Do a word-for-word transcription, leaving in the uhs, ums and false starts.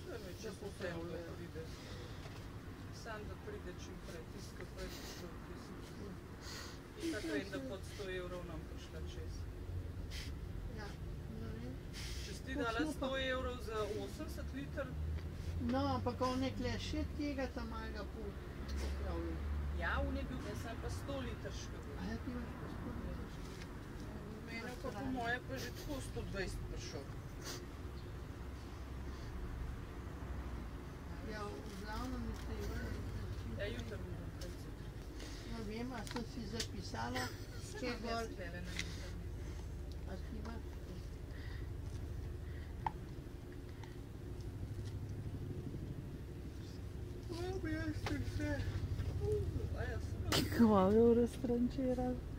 mi čisto vseeno, da pride. Sam, da pride čim prej, tiska prej prišel, tiska. In tako vem, da pod sto evrov nam prišla čez. Ja, ne vem. Če si ti dala sto evrov za osemdeset liter? No, ampak on je tle še tega tam malega popravil. Ja, on je bil, jaz sem pa sto litrška. A ja, ti imaš pa sto litrška. Mene pa po moje pa že tako sto dvajset prišel. Ja, v glavnem je treba. Ja, jutr moram predseti. No, vem, a sem si zapisala, če gor. Jaz tlele na jutr. A ti imaš? Oh, jaz sem se. A jaz sem. Kako je v restaurančiral?